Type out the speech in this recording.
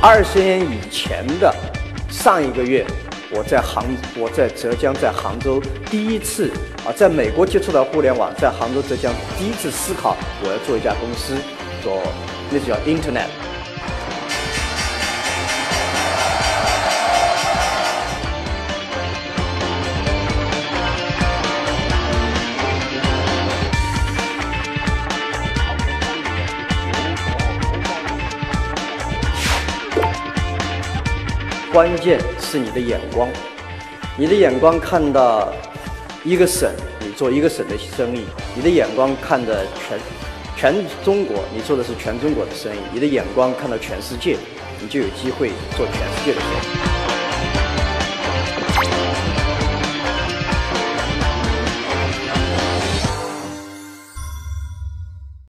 20年以前的上一个月，我在浙江，在杭州第一次在美国接触到互联网，在杭州、浙江第一次思考我要做一家公司，做那就叫 Internet。关键是你的眼光，你的眼光看到一个省，你做一个省的生意；你的眼光看着全中国，你做的是全中国的生意；你的眼光看到全世界，你就有机会做全世界的生意。